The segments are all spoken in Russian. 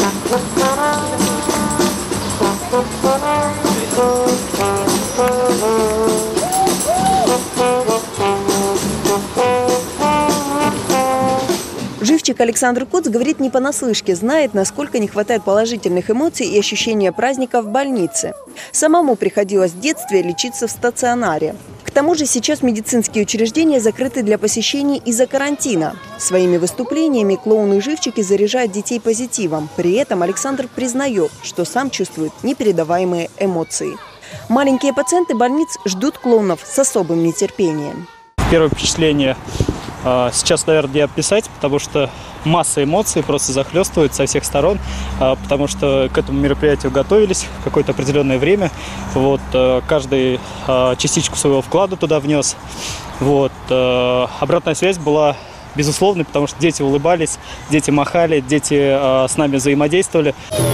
Живчик Александр Куц говорит не понаслышке, знает, насколько не хватает положительных эмоций и ощущения праздника в больнице. Самому приходилось в детстве лечиться в стационаре. К тому же сейчас медицинские учреждения закрыты для посещений из-за карантина. Своими выступлениями клоуны-живчики заряжают детей позитивом. При этом Александр признает, что сам чувствует непередаваемые эмоции. Маленькие пациенты больниц ждут клоунов с особым нетерпением. Первое впечатление сейчас, наверное, не описать, потому что масса эмоций просто захлестывает со всех сторон, потому что к этому мероприятию готовились какое-то определенное время. Вот, каждый частичку своего вклада туда внес. Вот, обратная связь была безусловной, потому что дети улыбались, дети махали, дети с нами взаимодействовали.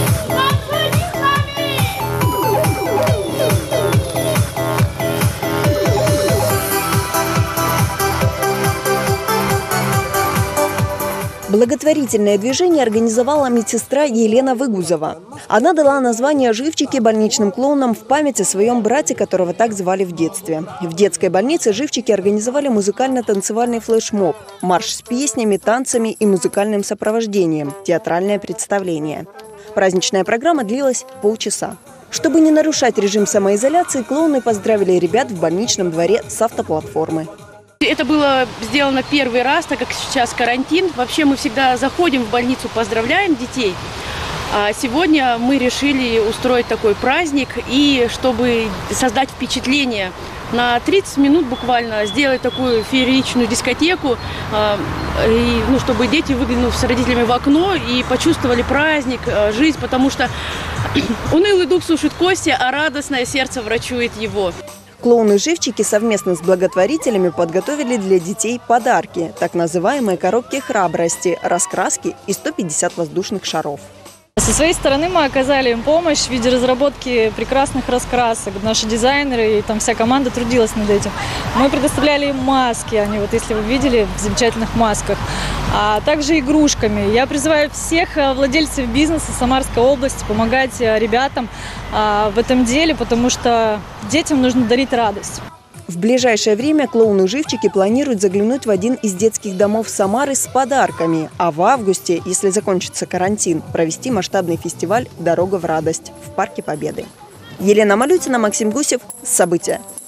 Благотворительное движение организовала медсестра Елена Выгузова. Она дала название «Живчики» больничным клоунам в память о своем брате, которого так звали в детстве. В детской больнице живчики организовали музыкально-танцевальный флешмоб, марш с песнями, танцами и музыкальным сопровождением, театральное представление. Праздничная программа длилась полчаса. Чтобы не нарушать режим самоизоляции, клоуны поздравили ребят в больничном дворе с автоплатформы. Это было сделано первый раз, так как сейчас карантин. Вообще мы всегда заходим в больницу, поздравляем детей. А сегодня мы решили устроить такой праздник, и чтобы создать впечатление, на 30 минут буквально сделать такую фееричную дискотеку, чтобы дети, выглянув с родителями в окно, и почувствовали праздник, жизнь, потому что унылый дух сушит кости, а радостное сердце врачует его. Клоуны-живчики совместно с благотворителями подготовили для детей подарки, так называемые коробки храбрости, раскраски и 150 воздушных шаров. Со своей стороны мы оказали им помощь в виде разработки прекрасных раскрасок. Наши дизайнеры и там вся команда трудилась над этим. Мы предоставляли им маски, они вот, если вы видели, в замечательных масках, а также игрушками. Я призываю всех владельцев бизнеса Самарской области помогать ребятам в этом деле, потому что детям нужно дарить радость. В ближайшее время клоуны-живчики планируют заглянуть в один из детских домов Самары с подарками, а в августе, если закончится карантин, провести масштабный фестиваль «Дорога в радость» в Парке Победы. Елена Малютина, Максим Гусев. События.